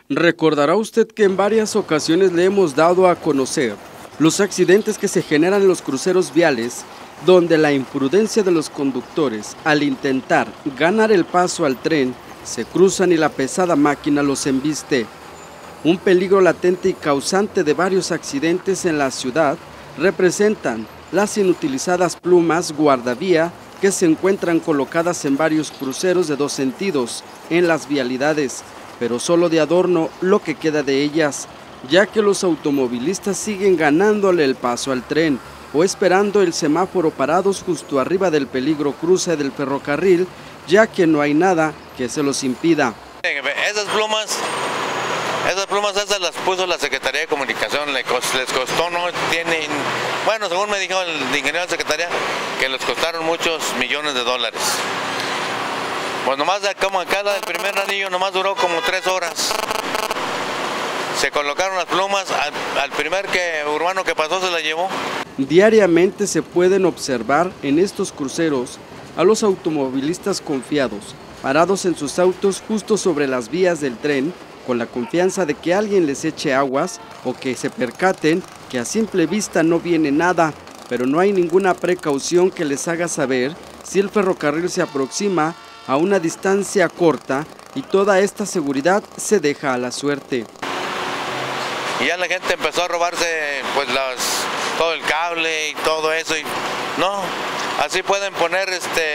Recordará usted que en varias ocasiones le hemos dado a conocer los accidentes que se generan en los cruceros viales, donde la imprudencia de los conductores al intentar ganar el paso al tren se cruzan y la pesada máquina los embiste. Un peligro latente y causante de varios accidentes en la ciudad representan las inutilizadas plumas guardavía que se encuentran colocadas en varios cruceros de dos sentidos en las vialidades, pero solo de adorno lo que queda de ellas, ya que los automovilistas siguen ganándole el paso al tren o esperando el semáforo parados justo arriba del peligro cruce del ferrocarril, ya que no hay nada que se los impida. Esas plumas esas las puso la Secretaría de Comunicación, les costó, no tienen, bueno, según me dijo el ingeniero de la Secretaría, que les costaron muchos millones de dólares. Pues nomás como acá el primer anillo nomás duró como 3 horas. Se colocaron las plumas, al primer urbano que pasó se la llevó. Diariamente se pueden observar en estos cruceros a los automovilistas confiados, parados en sus autos justo sobre las vías del tren, con la confianza de que alguien les eche aguas o que se percaten que a simple vista no viene nada, pero no hay ninguna precaución que les haga saber si el ferrocarril se aproxima a una distancia corta y toda esta seguridad se deja a la suerte. Y ya la gente empezó a robarse pues todo el cable y todo eso, y no, así pueden poner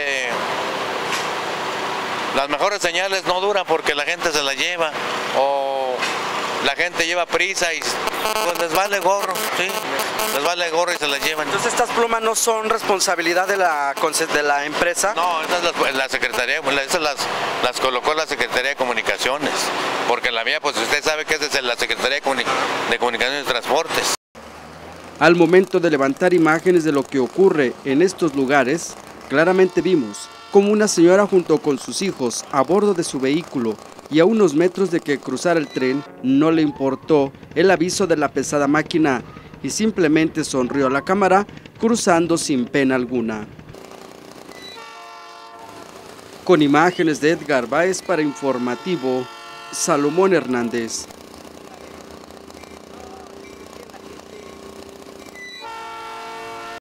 las mejores señales no duran porque la gente se las lleva o la gente lleva prisa y pues les vale gorro, sí, les vale gorro y se las llevan. Entonces estas plumas no son responsabilidad de la empresa. No, esas la Secretaría, esas las colocó la Secretaría de Comunicaciones, porque la mía, pues usted sabe que es de la Secretaría de Comunicaciones y Transportes. Al momento de levantar imágenes de lo que ocurre en estos lugares, claramente vimos como una señora junto con sus hijos a bordo de su vehículo y a unos metros de que cruzara el tren no le importó el aviso de la pesada máquina y simplemente sonrió a la cámara cruzando sin pena alguna. Con imágenes de Edgar Báez para Informativo, Salomón Hernández.